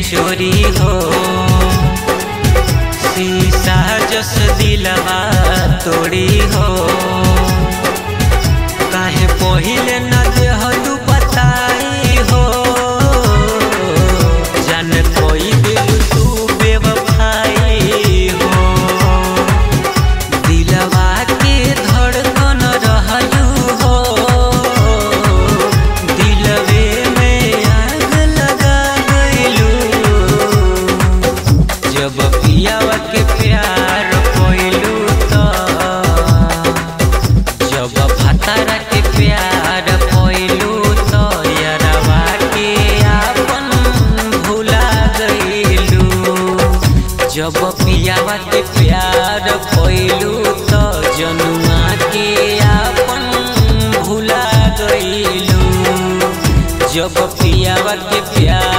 चोरी हो। शीशा जस दिलवा तोड़ी हो। काहे पहिले न देहलू बताई हो। जान कोई दिल तू बेवफाई हो। दिलवा के धड़कन रहलू हो। दिलवे में आग लगा गइलू। जब पियावा के प्यार कोइलू तो, जब भतारा के प्यार कोइलू तो यारवा के आपन भुला गइलू। जब पियावा के प्यार कोइलू तो जनुआ के आपन भुला गइलू। जब पियावा के प्यार